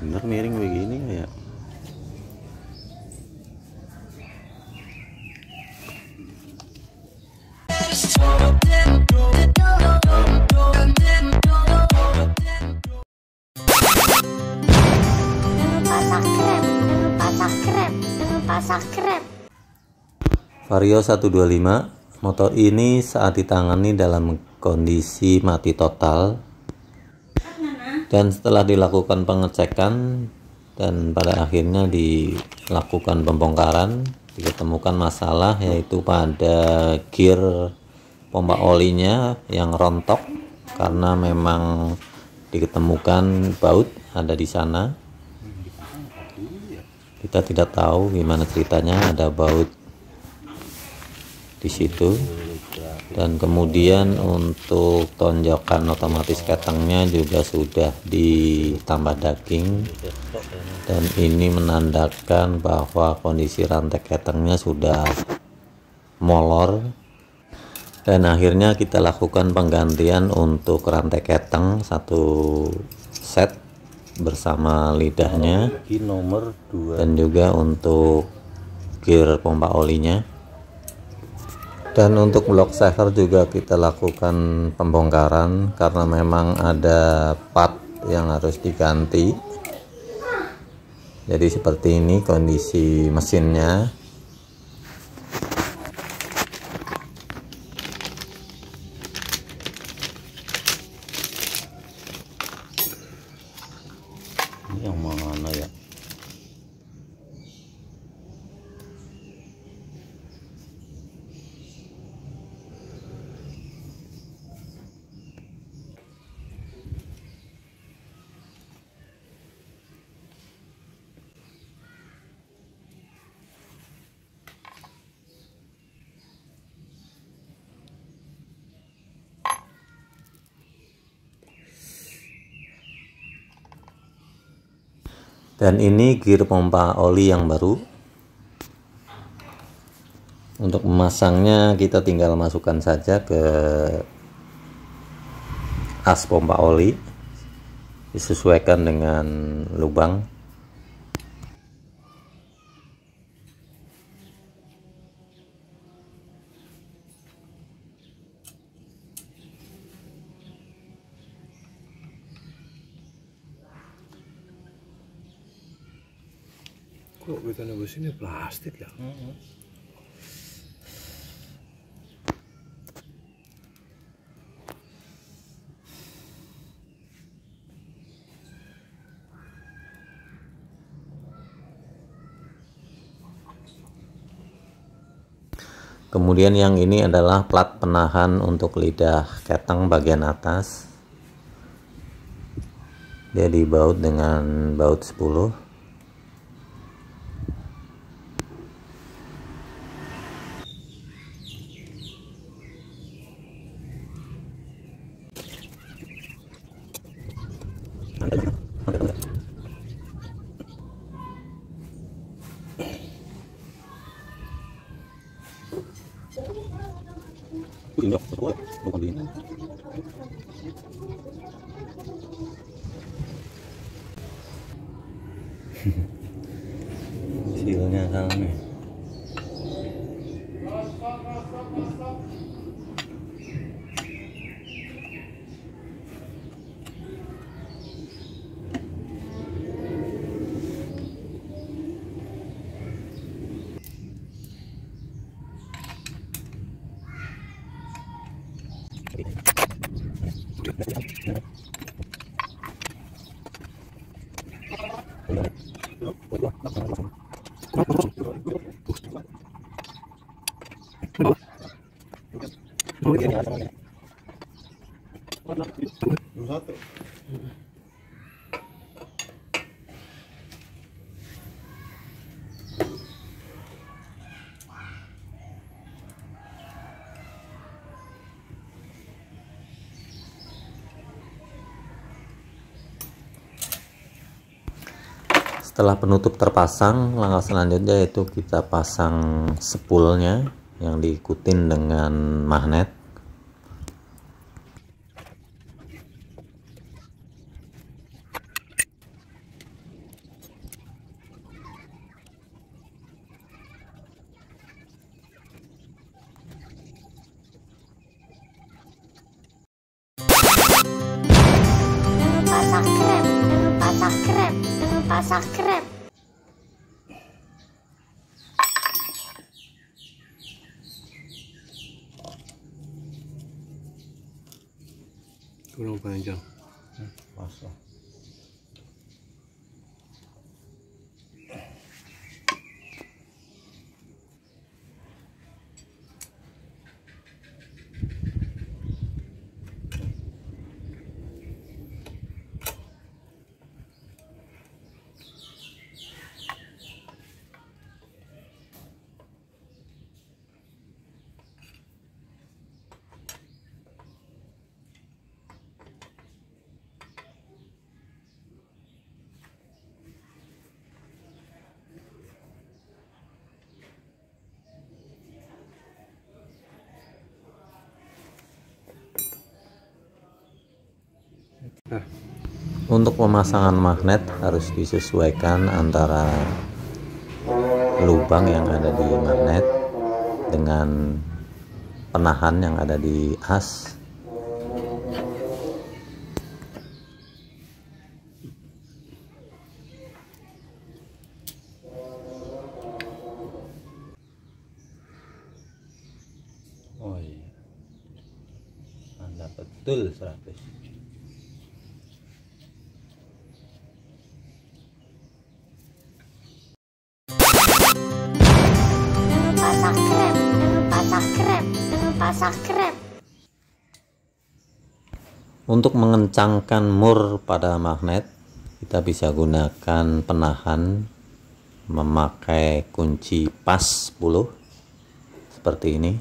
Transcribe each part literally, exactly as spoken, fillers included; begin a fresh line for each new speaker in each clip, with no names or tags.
Bener miring begini ya. Vario seratus dua puluh lima, motor ini saat ditangani dalam kondisi mati total, dan setelah dilakukan pengecekan dan pada akhirnya dilakukan pembongkaran, ditemukan masalah yaitu pada gear pompa olinya yang rontok karena memang ditemukan baut ada di sana. Kita tidak tahu gimana ceritanya ada baut di situ. Dan kemudian untuk tonjokan otomatis ketengnya juga sudah ditambah daging, dan ini menandakan bahwa kondisi rantai ketengnya sudah molor. Dan akhirnya kita lakukan penggantian untuk rantai keteng satu set bersama lidahnya
nomor dua,
dan juga untuk gear pompa olinya. Dan untuk block saver juga kita lakukan pembongkaran karena memang ada part yang harus diganti. Jadi seperti ini kondisi mesinnya.
ini yang mana ya?
Dan ini gear pompa oli yang baru. Untuk memasangnya kita tinggal masukkan saja ke as pompa oli, disesuaikan dengan lubang.
Kok kita nebus ini plastik ya? Mm-hmm.
Kemudian yang ini adalah plat penahan untuk lidah keteng bagian atas. Dia dibaut dengan baut sepuluh. Silnya salah nih. Setelah penutup terpasang, langkah selanjutnya yaitu kita pasang spoolnya yang diikutin dengan magnet.
subscribe, jangan lupa subscribe, jangan lupa subscribe.
Kurang panjang.
Masuk. Untuk pemasangan magnet harus disesuaikan antara lubang yang ada di magnet dengan penahan yang ada di as. Oh iya, Anda betul seratus.
Subscribe, jangan lupa subscribe, jangan lupa subscribe.
Untuk mengencangkan mur pada magnet, kita bisa gunakan penahan memakai kunci pas sepuluh seperti ini.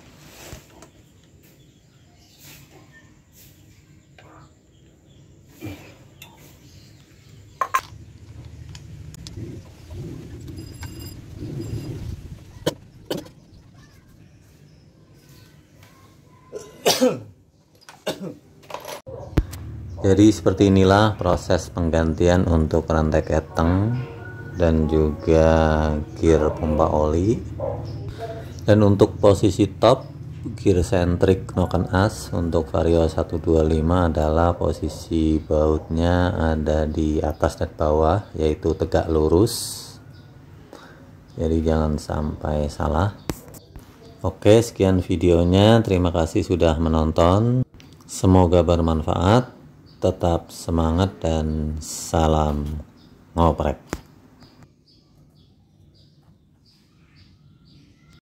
Jadi seperti inilah proses penggantian untuk rantai keteng dan juga gear pompa oli. Dan untuk posisi top gear sentrik noken as untuk Vario seratus dua puluh lima adalah posisi bautnya ada di atas dan bawah, yaitu tegak lurus. Jadi jangan sampai salah. Oke, sekian videonya. Terima kasih sudah menonton. Semoga bermanfaat. Tetap semangat dan salam ngoprek.